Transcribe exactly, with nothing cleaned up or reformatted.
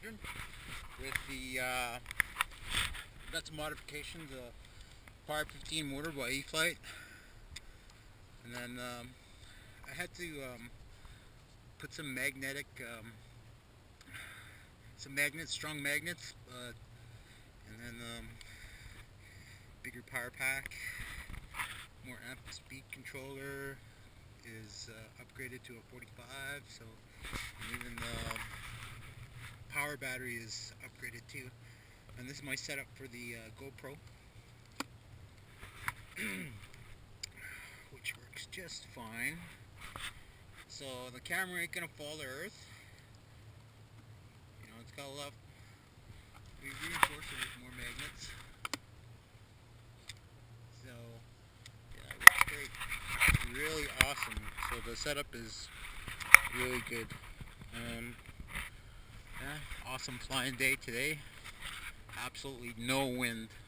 Squadron with the uh, got some modifications, uh, Power fifteen motor by E-Flite, and then um, I had to um, put some magnetic, um, some magnets, strong magnets, uh, and then um, bigger power pack, more amp speed controller, is uh, upgraded to a forty-five, so and even the power battery is upgraded too. And this is my setup for the uh, GoPro, which works just fine. So the camera ain't gonna fall to earth. You know, it's got a lot. We reinforce it with more magnets. So yeah, it works great. Really awesome. So the setup is really good. Um, yeah, awesome flying day today. Absolutely no wind.